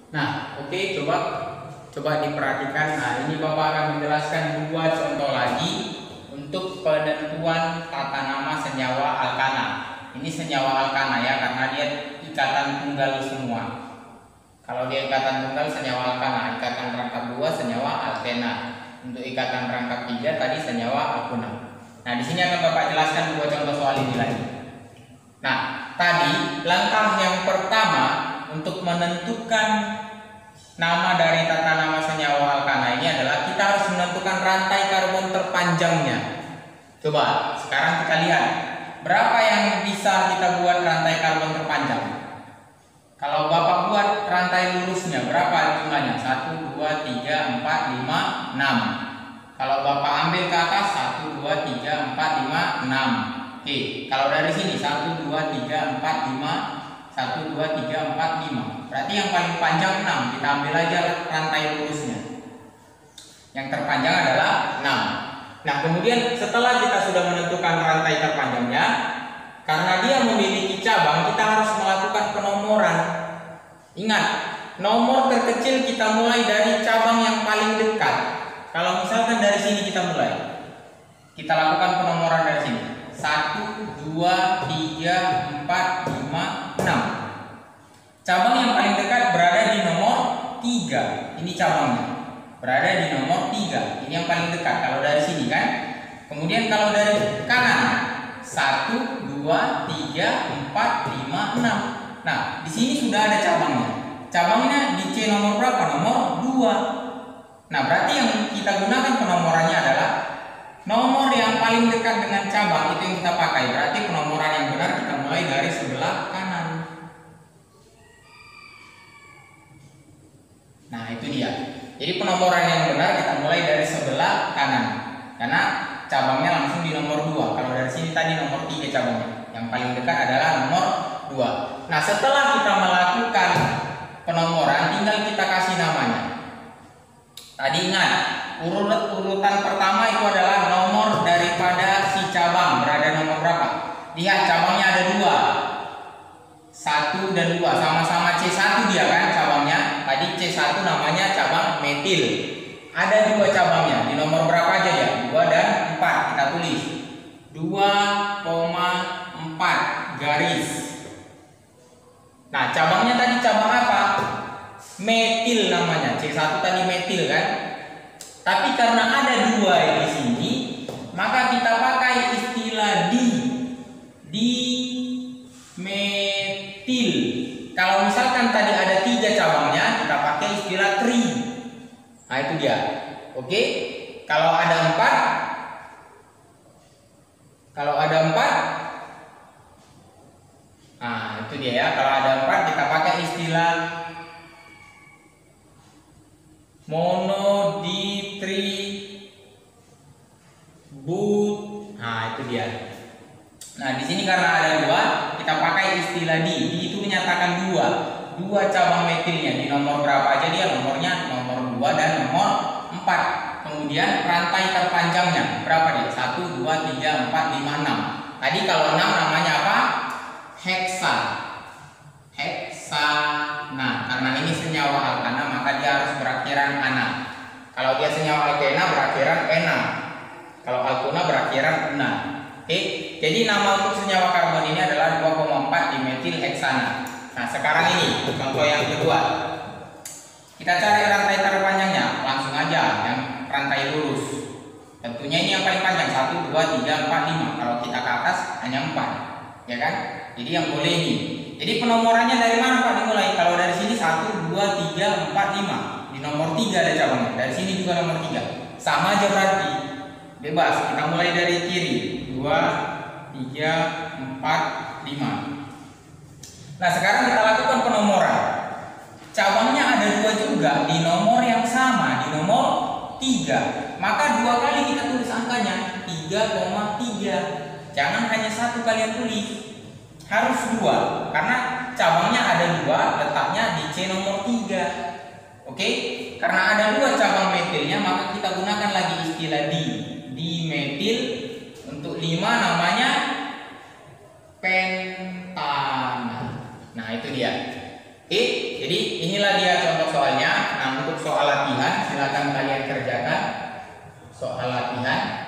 Nah, oke, coba diperhatikan. Nah, ini Bapak akan menjelaskan dua contoh lagi untuk penentuan tata nama senyawa alkana. Ini senyawa alkana ya, karena dia ikatan tunggal semua. Kalau dia ikatan tunggal senyawa alkana, ikatan rangkap dua senyawa alkena. Untuk ikatan rangkap tiga tadi senyawa alkuna. Nah, di sini akan Bapak jelaskan dua contoh soal ini lagi. Nah, tadi langkah yang pertama untuk menentukan nama dari tata nama senyawa alkana ini adalah kita harus menentukan rantai karbon terpanjangnya. Coba sekarang kita lihat berapa yang bisa kita buat rantai karbon terpanjang. Kalau Bapak buat rantai lurusnya berapa jumlahnya? 1, 2, 3, 4, 5, 6. Kalau Bapak ambil ke atas 1, 2, 3, 4, 5, 6. Oke, kalau dari sini 1, 2, 3, 4, 5, 1, 2, 3, 4, 5. Berarti yang paling panjang 6. Kita ambil aja rantai lurusnya. Yang terpanjang adalah 6. Nah, kemudian setelah kita sudah menentukan rantai terpanjangnya, karena dia memiliki cabang, kita harus melakukan penomoran. Ingat, nomor terkecil kita mulai dari cabang yang paling dekat. Kalau misalkan dari sini kita mulai, kita lakukan penomoran dari sini. 1, 2, 3, 4, 5, 6. Cabang yang paling dekat berada di nomor 3. Ini cabangnya. Berada di nomor 3. Ini yang paling dekat kalau dari sini kan. Kemudian kalau dari kanan 1, 2, 3, 4, 5, 6. Nah, di sini sudah ada cabangnya. Cabangnya di C nomor berapa? Nomor 2. Nah, berarti yang kita gunakan penomorannya adalah nomor yang paling dekat dengan cabang, itu yang kita pakai. Berarti penomoran yang benar kita mulai dari sebelah kanan. Nah, itu dia. Jadi penomoran yang benar kita mulai dari sebelah kanan. Karena cabangnya langsung di nomor 2. Kalau dari sini tadi nomor 3 cabangnya. Yang paling dekat adalah nomor 2. Nah, setelah kita melakukan penomoran, tinggal kita kasih namanya. Tadi ingat, urutan pertama itu adalah nomor daripada si cabang. Berada nomor berapa? Lihat, cabangnya ada 2. 1 dan 2. Sama-sama C1 dia kan cabangnya. Tadi C1 namanya cabang metil. Ada 2 cabangnya. Di nomor berapa aja ya? 2 dan 4. Kita tulis 2,4 garis. Nah, cabangnya tadi cabang apa? Metil namanya. C1 tadi metil kan? Tapi karena ada 2 di sini, maka kita pakai istilah di metil. Kalau misalkan tadi ada 3 cabangnya, kita pakai istilah tri. Nah, itu dia. Oke? Kalau ada 4, nah, itu dia ya. Kalau ada 4 kita pakai istilah monoditribut. Nah, itu dia. Nah, di sini karena ada 2, kita pakai istilah di. Di itu menyatakan 2 cabang metilnya. Di nomor berapa aja dia? Nomornya nomor 2 dan nomor 4. Kemudian rantai terpanjangnya berapa dia? 1, 2, 3, 4, 5, 6. Tadi kalau 6 namanya apa? Heksa. Nah, karena ini senyawa alkana maka dia harus berakhiran ana. Kalau dia senyawa alkena berakhiran ena. Kalau alkuna berakhiran ena. Oke, jadi nama untuk senyawa karbon ini adalah 2,4 dimetil heksana. Nah, sekarang ini contoh yang kedua. Kita cari rantai terpanjangnya, langsung aja yang rantai lurus. Tentunya ini yang paling panjang 1, 2, 3, 4, 5. Kalau kita ke atas hanya 4, ya kan? Jadi yang boleh ini. Jadi penomorannya dari mana Pak dimulai? Kalau dari sini 1, 2, 3, 4, 5. Di nomor 3 ada cabangnya. Dari sini juga nomor 3. Sama aja berarti. Bebas. Kita mulai dari kiri. 2, 3, 4, 5. Nah, sekarang kita lakukan penomoran. Cabangnya ada 2 juga di nomor yang sama, di nomor 3. Maka 2 kali kita tulis angkanya 3,3. Jangan hanya 1 kalian tulis. Harus 2. Karena cabangnya ada 2, letaknya di C nomor 3. Oke? Karena ada 2 cabang metilnya, maka kita gunakan lagi istilah di metil. Untuk 5 namanya pentana. Nah, itu dia. Oke, jadi inilah dia contoh soalnya. Nah, untuk soal latihan silakan kalian kerjakan soal latihan.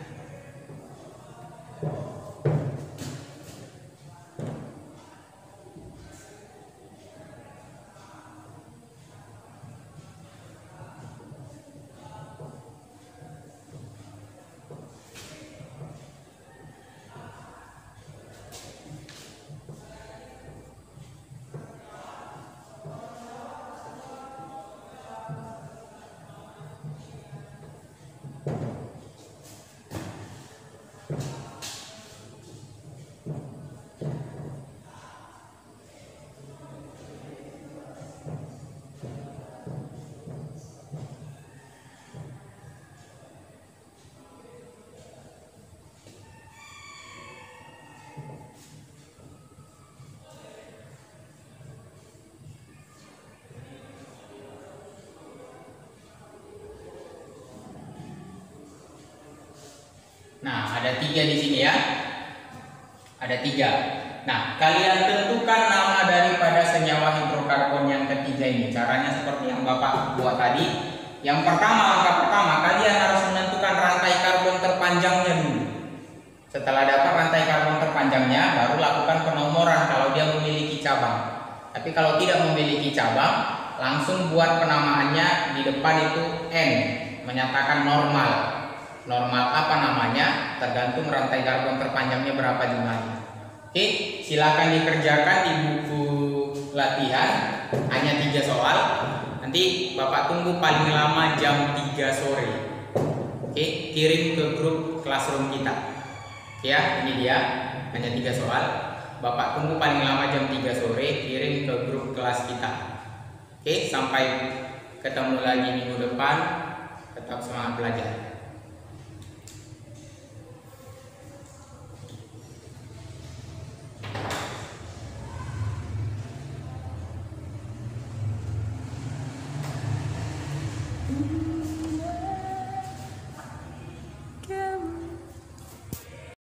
Nah, ada 3 di sini ya. Ada 3. Nah, kalian tentukan nama daripada senyawa hidrokarbon yang ketiga ini. Caranya seperti yang Bapak buat tadi. Yang pertama, langkah pertama, kalian harus menentukan rantai karbon terpanjangnya dulu. Setelah dapat rantai karbon terpanjangnya, baru lakukan penomoran kalau dia memiliki cabang. Tapi kalau tidak memiliki cabang, langsung buat penamaannya di depan itu N, menyatakan normal. Normal apa namanya? Tergantung rantai karbon terpanjangnya berapa jumlahnya. Oke, silakan dikerjakan di buku latihan. Hanya 3 soal. Nanti Bapak tunggu paling lama jam 3 sore. Oke, kirim ke grup classroom kita. Oke ya, ini dia. Hanya 3 soal. Bapak tunggu paling lama jam 3 sore. Kirim ke grup kelas kita. Oke, sampai ketemu lagi minggu depan. Tetap semangat belajar.